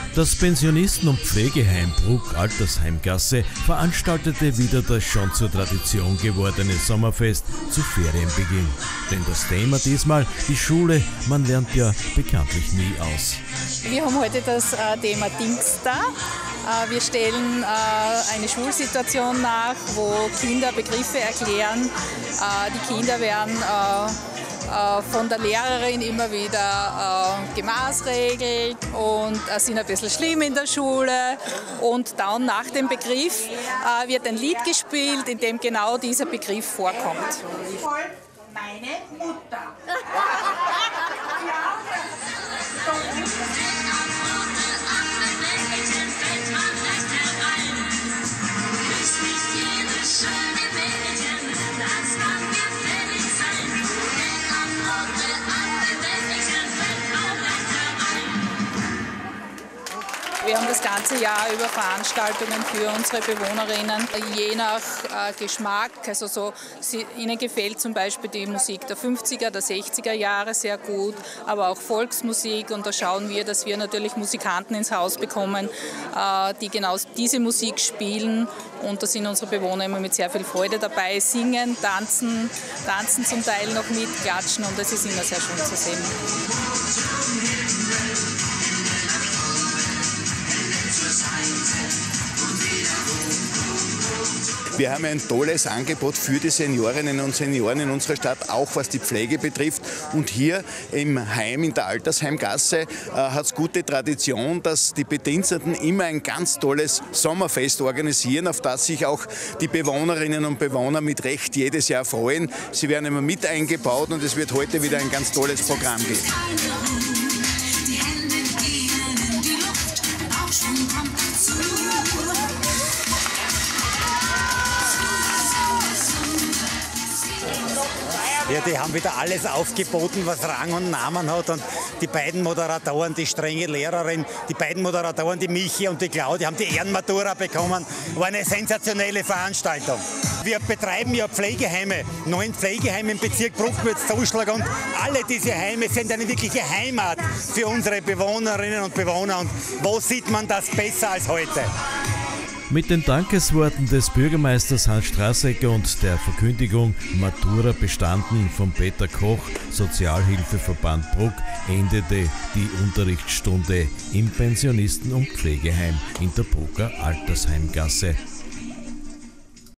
Das Pensionisten- und Pflegeheim Bruck Altersheimgasse veranstaltete wieder das schon zur Tradition gewordene Sommerfest zu Ferienbeginn. Denn das Thema diesmal, die Schule, man lernt ja bekanntlich nie aus. Wir haben heute das Thema Dingsda. Wir stellen eine Schulsituation nach, wo Kinder Begriffe erklären. Die Kinder werden von der Lehrerin immer wieder gemaßregelt und sind ein bisschen schlimm in der Schule. Und dann nach dem Begriff wird ein Lied gespielt, in dem genau dieser Begriff vorkommt. Meine Mutter. Wir haben das ganze Jahr über Veranstaltungen für unsere Bewohnerinnen, je nach Geschmack. Also ihnen gefällt zum Beispiel die Musik der 50er, der 60er Jahre sehr gut, aber auch Volksmusik. Und da schauen wir, dass wir natürlich Musikanten ins Haus bekommen, die genau diese Musik spielen. Und da sind unsere Bewohner immer mit sehr viel Freude dabei, singen, tanzen zum Teil noch mit, klatschen, und das ist immer sehr schön zu sehen. Wir haben ein tolles Angebot für die Seniorinnen und Senioren in unserer Stadt, auch was die Pflege betrifft. Und hier im Heim, in der Altersheimgasse, hat es gute Tradition, dass die Bediensteten immer ein ganz tolles Sommerfest organisieren, auf das sich auch die Bewohnerinnen und Bewohner mit Recht jedes Jahr freuen. Sie werden immer mit eingebaut und es wird heute wieder ein ganz tolles Programm geben. Ja, die haben wieder alles aufgeboten, was Rang und Namen hat. Und die beiden Moderatoren, die strenge Lehrerin, die beiden Moderatoren, die Michi und die Claudia, haben die Ehrenmatura bekommen. War eine sensationelle Veranstaltung. Wir betreiben ja Pflegeheime, 9 Pflegeheime im Bezirk Bruck-Zuschlag, und alle diese Heime sind eine wirkliche Heimat für unsere Bewohnerinnen und Bewohner. Und wo sieht man das besser als heute? Mit den Dankesworten des Bürgermeisters Hans Strassecker und der Verkündigung Matura bestanden von Peter Koch, Sozialhilfeverband Bruck, endete die Unterrichtsstunde im Pensionisten- und Pflegeheim in der Brucker Altersheimgasse.